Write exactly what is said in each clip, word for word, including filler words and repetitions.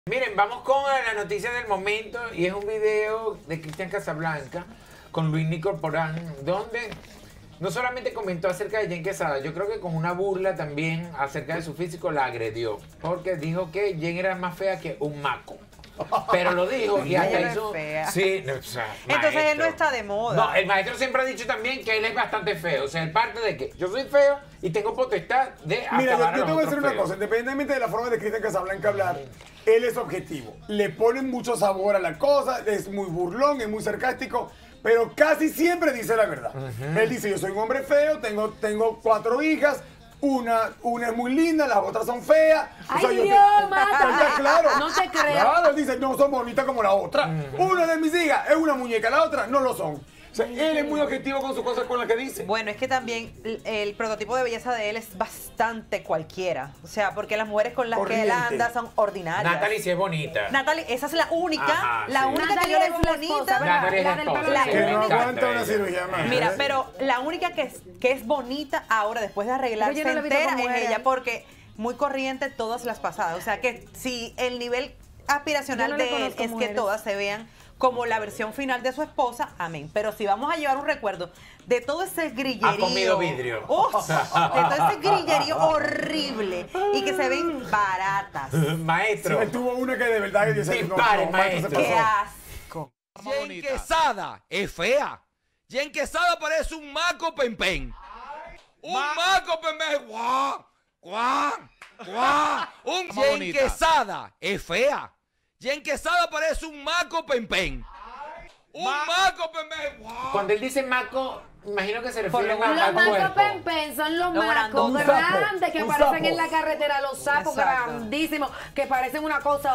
Miren, vamos con la noticia del momento y es un video de Cristian Casablanca con Luis Corporán, donde no solamente comentó acerca de Jen Quesada, yo creo que con una burla también acerca de su físico la agredió, porque dijo que Jen era más fea que un maco. Pero lo dijo y hasta hizo... Sí, o sea, entonces maestro. Él no está de moda. No, el maestro siempre ha dicho también que él es bastante feo. O sea, el parte de que yo soy feo y tengo potestad de Mira, acabar yo, yo a te voy a decir una feos. cosa, independientemente de la forma de Cristian Casablanca hablar, él es objetivo. Le ponen mucho sabor a la cosa, es muy burlón, es muy sarcástico, pero casi siempre dice la verdad. Uh-huh. Él dice, yo soy un hombre feo, tengo, tengo cuatro hijas, Una, una es muy linda, las otras son feas. ¡Ay, o sea, yo Dios, te, mata! Claro, No te creo. Claro, él dice, no son bonitas como la otra. Uh-huh. Una de mis hijas es una muñeca, la otra no lo son. O sea, él es muy objetivo con sus cosas, con las que dice. Bueno, es que también el, el prototipo de belleza de él es bastante cualquiera. O sea, porque las mujeres con las Corriente. que él anda son ordinarias. Natalie sí es bonita. Natalie, esa es la única, Ajá, la sí. única Natalie que yo le es veo la bonita. esposa, ¿verdad? Natalie es La la del esposa, pelo sí, Que me no encanta aguanta una ella. cirugía más. Mira, pero la única que es, que es bonita ahora, después de arreglarse Yo no la he visto entera, con es mujeres. ella, porque muy corriente todas las pasadas. O sea, que si el nivel aspiracional Yo no le de él conozco es mujeres. que todas se vean como la versión final de su esposa, amén. Pero si vamos a llevar un recuerdo de todo ese grillerío. Ha comido vidrio. ¡Uf! De todo ese grillerío horrible y que se ven baratas. Maestro. Sí, él tuvo una que de verdad que dice, no, Dispare, no, maestro, se maestro. ¡Qué pasó. asco! Jen Quesada es fea. Jen Quesada parece un maco pempen. Un Ma maco pempen. ¡Guau! ¡Guau! ¡Guau! Un Jen Quesada es fea. Jen Quesada parece un maco pempen. Un Ma maco pempen. ¡Guau! Cuando él dice maco, imagino que se Por refiere lo- a Los al macos cuerpo. pempen son los Los macos grandotes. grandes que Un aparecen sapo. en la carretera, los sapos Exacto. grandísimos, que parecen una cosa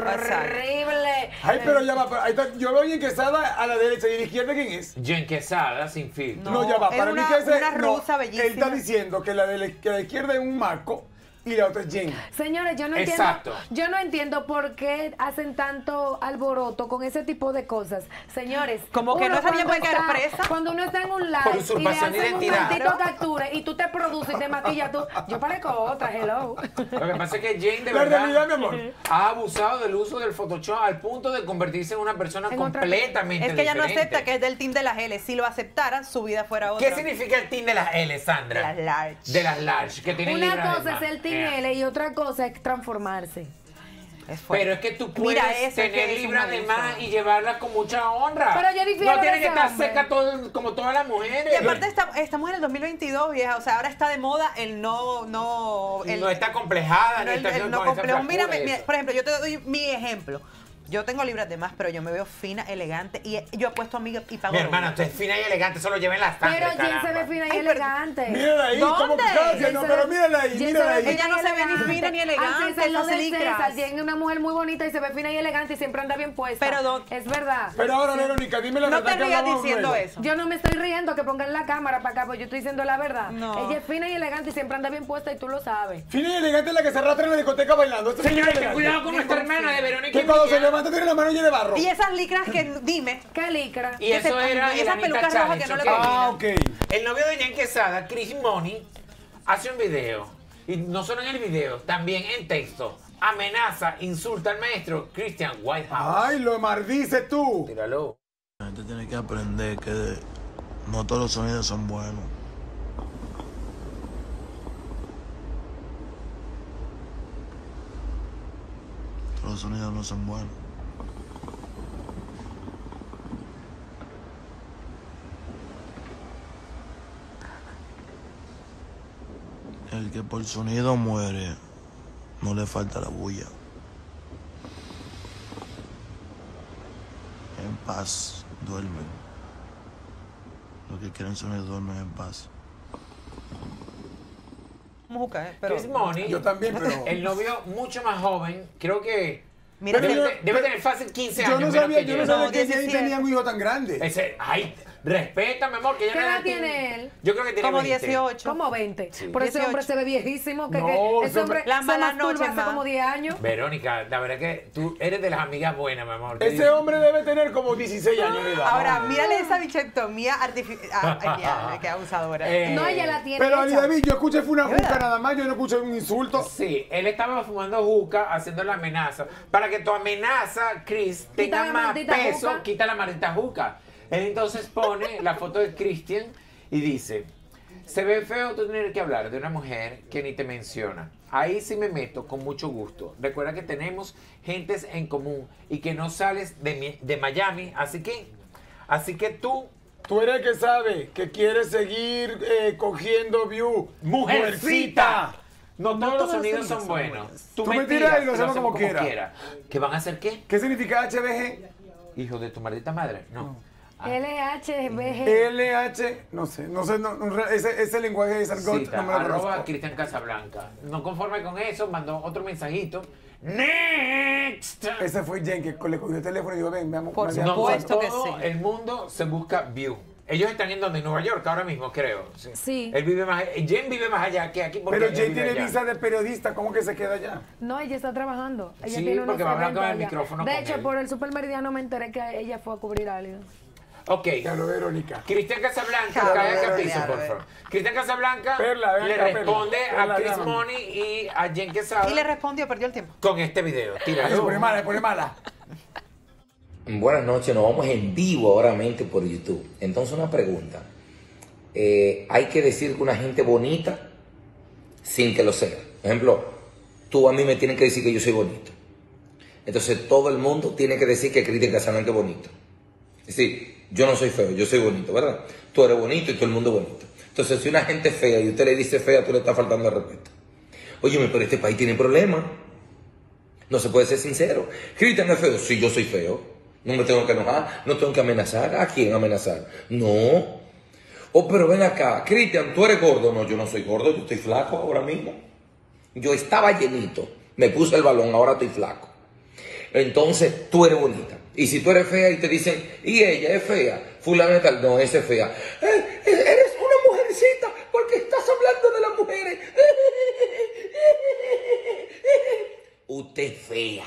horrible. Ay, pero ya va, pero ahí está, yo veo bien Quesada a la derecha y a la izquierda, ¿quién es? Jen Quesada, sin filtro. No, ya va, es para una- mí que ese, una no, rusa bellísima. él está diciendo que la de la, que la izquierda es un maco y la otra es Jen. Señores, yo no Exacto. entiendo, yo no entiendo por qué hacen tanto alboroto con ese tipo de cosas. Señores, Como que uno no sabían cuando que era está- presa. Cuando uno está en un Por live y le usurpación de hacen un identidad. maldito capture y tú te produces y te maquillas tú, yo parezco otra, hello. Lo que pasa es que Jen de La realidad, verdad mi amor. ha abusado del uso del Photoshop al punto de convertirse en una persona En otra- completamente Es que ella no diferente. acepta que es del team de las L. Si lo aceptara, su vida fuera otra. ¿Qué significa el team de las L, Sandra? De las large. De las large, que tienen libras Una de cosa más. es el Team Eh. L y otra cosa es transformarse. Es fuerte. Pero es que tú puedes Mira, eso es tener que es libras un de abuso. más y llevarlas con mucha honra. Pero yo difiero No de tiene que ese estar hombre. seca todo, como todas las mujeres. Y aparte está- estamos en el dos mil veintidós, vieja. O sea, ahora está de moda el no... no el, no está complejada, no, ni el- está el con no esa complejo. Mira, flacura y mira, eso. por ejemplo, yo te doy mi ejemplo. Yo tengo libras de más, pero yo me veo fina, elegante. Y yo apuesto amiga y pago Mi doble. hermana, usted es fina y elegante, solo lleva en la sangre, Pero Jen se caramba. ve fina y Ay, pero- elegante. Mírala ahí, ¿Dónde? como que gracias, Jen no, se pero ve- mírala ahí, Jen mírala se ve ahí. fina Ella no y se ve ni elegante. fina ni elegante, Antes es lo esas de licras. César, Jen es una mujer muy bonita y se ve fina y elegante y siempre anda bien puesta. Pero don- es verdad. Pero ahora, Verónica, dime la No verdad te que rías hablamos diciendo luego. eso. Yo no me estoy riendo que pongan la cámara para acá, pues yo estoy diciendo la verdad. No. Ella es fina y elegante y siempre anda bien puesta y tú lo sabes. Fina y elegante es la que se arrastra en la discoteca bailando. Esto es Señores, fina y ten elegante. cuidado con nuestra hermana de Verónica y Que cuando se Miguel. levanta tiene la mano llena de barro. Y esas licras que, dime, ¿Qué licra? Y eso se- era y el esas Anita pelucas rojas Challenge, que no le ¿ok? combinan. Ah, ok. El novio de Jen Quesada, Chris Money, hace un video. Y no solo en el video, también en texto. Amenaza, insulta al maestro Christian Whitehouse. Ay, lo maldices tú. Tíralo. La gente tiene que aprender que no todos los sonidos son buenos. Todos los sonidos no son buenos. El que por sonido muere, no le falta la bulla. En paz, duermen. Los que quieren sonido duermen en paz. mujuca, ¿eh? Pero, Chris Money, Yo también, pero... el novio mucho más joven, creo que Mira, debe, pero- debe tener fácil quince Yo años no menos sabía, que yo no Jen. sabía No, que Jen diecisiete. tenía un hijo tan grande. Ese, ay, Respeta, mi amor, que ella ¿Qué no edad es tiene él? Yo creo que tiene Como veinte. dieciocho. Como veinte. Sí. Por ese dieciocho. hombre se ve viejísimo. Que, No, que ese hombre Las se malas masturba noches hace más. como diez años. Verónica, la verdad que tú eres de las amigas buenas, mi amor. Te Ese digo. hombre debe tener como dieciséis años de edad. Ahora, mírale esa bichectomía artificial. Ay, ya, qué abusadora. Eh, No, ella la tiene Pero, Ali hecha. David, yo escuché fue una ¿Es juca verdad? nada más, yo no escuché un insulto. Sí, él estaba fumando juca, haciendo la amenaza. Para que tu amenaza, Chris, tenga la más maldita peso, juca. quita la maldita juca. Él entonces pone la foto de Christian y dice, se ve feo tú tener que hablar de una mujer que ni te menciona. Ahí sí me meto con mucho gusto. Recuerda que tenemos gentes en común y que no sales de, mi- de Miami, así que, así que tú, Tú eres el que sabe que quiere seguir eh, cogiendo view. mujercita. No todos los todos los sonidos sonidos son son buenos. Tú, Tú me me tiras tiras y lo hacemos como quiera. ¿Que van a hacer qué? ¿Qué significa H B G? Hijo de tu maldita madre. No. Ah, L H B G. L H, no sé, no sé, no, no, ese, ese lenguaje de Sargot cita, no me lo arroba conozco. Cristian Casablanca. No conforme con eso, mandó otro mensajito. Next. Ese fue Jen que le cogió el teléfono y dijo, ven, veamos. Por veamos No, supuesto. por que todo sí. el mundo se busca view. Ellos están en donde, en Nueva York, ahora mismo, creo. Sí. Sí. Él vive más, Jen vive más allá que aquí. Porque Pero él Jen vive tiene allá. visa de periodista, ¿cómo que se queda allá? No, ella está trabajando. Ella Sí, tiene unos porque va a hablar con el eventos allá. micrófono De con hecho, él. por el Super Meridiano me enteré que ella fue a cubrir algo. Ok. Ya lo, Verónica. Cristian Casablanca, Claro, cae acá Perla, piso, Perla, por Perla. favor. Cristian Casablanca Perla, ven le acá, Perla. responde Perla, a Chris llámame. Money y a Jen Quesada Y le respondió, perdió el tiempo. con este video. Ay, se Tíralo. pone mala, se pone mala. Buenas noches, nos vamos en vivo ahora mente por YouTube. Entonces una pregunta. Eh, hay que decir que una gente bonita sin que lo sea. Por ejemplo, tú a mí me tienes que decir que yo soy bonito. Entonces todo el mundo tiene que decir que Cristian Casablanca es bonito. Es decir, yo no soy feo, yo soy bonito, ¿verdad? Tú eres bonito y todo el mundo es bonito. Entonces si una gente es fea y usted le dice fea, tú le estás faltando al respeto. Óyeme, pero este país tiene problemas. No se puede ser sincero. Cristian es feo, sí, yo soy feo. No me tengo que enojar, no tengo que amenazar. ¿A quién amenazar? No. Oh, pero ven acá, Cristian, ¿tú eres gordo? No, yo no soy gordo, yo estoy flaco ahora mismo. Yo estaba llenito, me puse el balón, ahora estoy flaco. Entonces, tú eres bonita. Y si tú eres fea y te dicen, y ella es fea, fulana tal, no, esa es fea. Eh, eres una mujercita porque estás hablando de las mujeres. Usted es fea.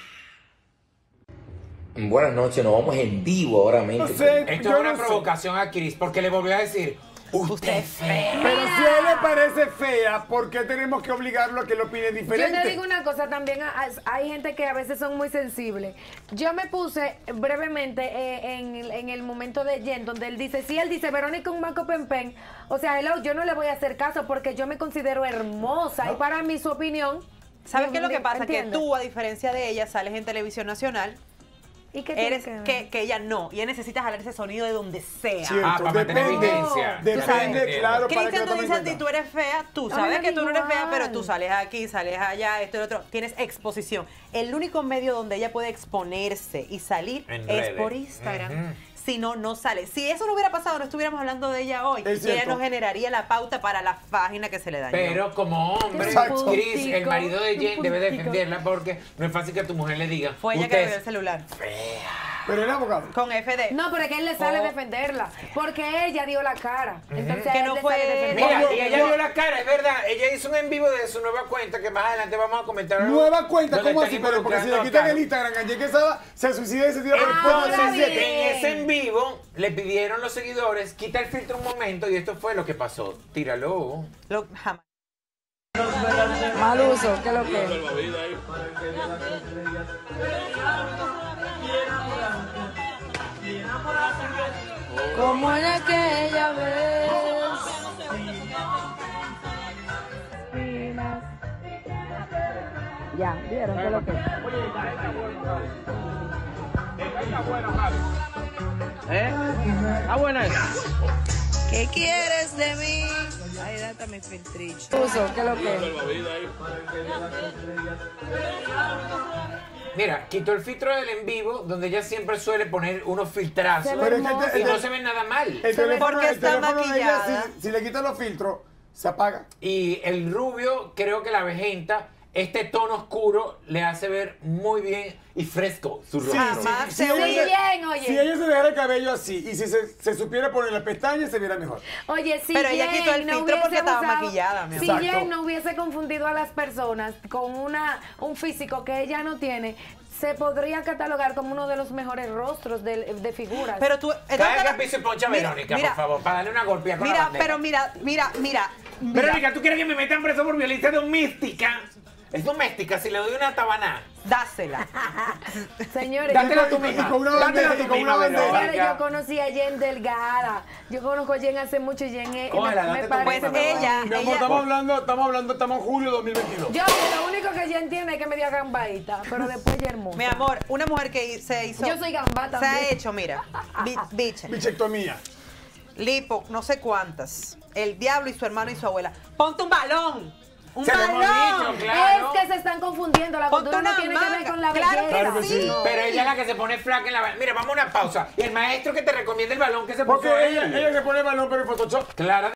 Buenas noches, nos vamos en vivo ahora No mismo. sé, Esto yo es una no sé. provocación a Chris porque le volvió a decir, usted es fea. Pero si a él le parece fea, ¿por qué tenemos que obligarlo a que lo opine Yo diferente? te digo una cosa también, a- a- hay gente que a veces son muy sensibles. Yo me puse brevemente eh, en, en el momento de Jen, donde él dice, si él dice Verónica un maco pen o sea, hello, yo no le voy a hacer caso porque yo me considero hermosa y para mí su opinión... ¿Sabes qué es lo que pasa? ¿entiendes? Que tú, a diferencia de ella, sales en televisión nacional, ¿Y qué tiene eres que ver? que, que ella no. Y ella necesita jalar ese sonido de donde sea. Cierto, Ah, para mantener depende, vigencia. depende, claro, para que Cristian, lo tú tomen dices a en ti, cuenta. tú eres fea, tú A mí sabes me que da tú no eres fea, igual. pero tú sales aquí, sales allá, esto y lo otro. Tienes exposición. El único medio donde ella puede exponerse y salir En es redes. por Instagram. Ujú. Si no, no sale. Si eso no hubiera pasado, no estuviéramos hablando de ella hoy. Es Y ella cierto. no generaría la pauta para la página que se le dañó. Pero como hombre, Exacto. Chris, el marido de Un Jen, debe puntico. defenderla porque no es fácil que tu mujer le diga. Fue ella usted que es le dio el celular. Pero el abogado. Con F D. No, pero es que él le sale Oh. defenderla, porque ella dio la cara. Entonces a Que él no le fue sale ella. defenderla. Mira, y ella dio la cara, es verdad. Ella hizo un en vivo de su nueva cuenta que más adelante vamos a comentar. algo Nueva cuenta, donde ¿cómo están así? Pero porque si le involucrando a quitan Caro. el Instagram a Jen Quesada, se suicida y se tira por el Ah, puente de ahora las bien. siete. En ese en vivo le pidieron los seguidores, quita el filtro un momento y esto fue lo que pasó. Tíralo. Lo- jamás. Mal uso, ¿qué es lo que? Como en aquella vez. Ya, ¿vieron qué es lo que? ¿Eh? Ah, buena esa. ¿Qué quieres de mí? Ay, date mi filtricho. Uso, ¿qué es lo que? Mira, quitó el filtro del en vivo, donde ella siempre suele poner unos filtrazos Se ve Pero es que hermosa. este- y no este- se ve nada mal. El teléfono, porque el está teléfono de ella, maquillada. si, si le quitan los filtros, se apaga. Y el rubio, creo que la vejenta, este tono oscuro le hace ver muy bien y fresco su rostro. Jamás Si se ella, Sí, se- bien, oye. si ella se dejara el cabello así y si se, se supiera poner las pestañas, se viera mejor. Oye, si Pero ella Jen quitó el no filtro porque hubiese estaba usado- maquillada, mi Si amor. Jen Exacto. no hubiese confundido a las personas con una, un físico que ella no tiene, se podría catalogar como uno de los mejores rostros de, de figuras. Pero tú. Cada vez que piso y poncha a Mira, Verónica, mira, por favor, para darle una golpeada con la Mira, bandera. pero mira, mira, mira. mira. Verónica, ¿tú quieres que me metan preso por violencia doméstica? Es doméstica, si le doy una tabana. Dásela. Señores, Dátela yo, tú misma. Y con una Dátela bandera, tú y con misma, una bandera. Verónica. señores, yo conocí a Jen Delgada. Yo conozco a Jen hace mucho y Jen es- Cógela, me, date me tu parece Pues misma, muy ella- Mi amor, estamos hablando, estamos hablando, estamos en julio de dos mil veintidós. Yo lo único que Jen tiene es que me dio gambaita, pero después ella es hermosa. Mi amor, una mujer que se hizo. Yo soy gambá Se ha también. hecho, mira. bi- Biche. Bichectomía. Lipo, no sé cuántas. El diablo y su hermano y su abuela. Ponte un balón. Un Se lo hemos balón. dicho, claro. Es que se están confundiendo. La Ponte cultura no una tiene que ver manga. con la Claro que belleza. Claro que sí. Pero ella es la que se pone flaca en la... Mira, vamos a una pausa. Y el maestro que te recomienda el balón que se puso Porque ella, él. ella se pone el balón, pero en Photoshop. Clara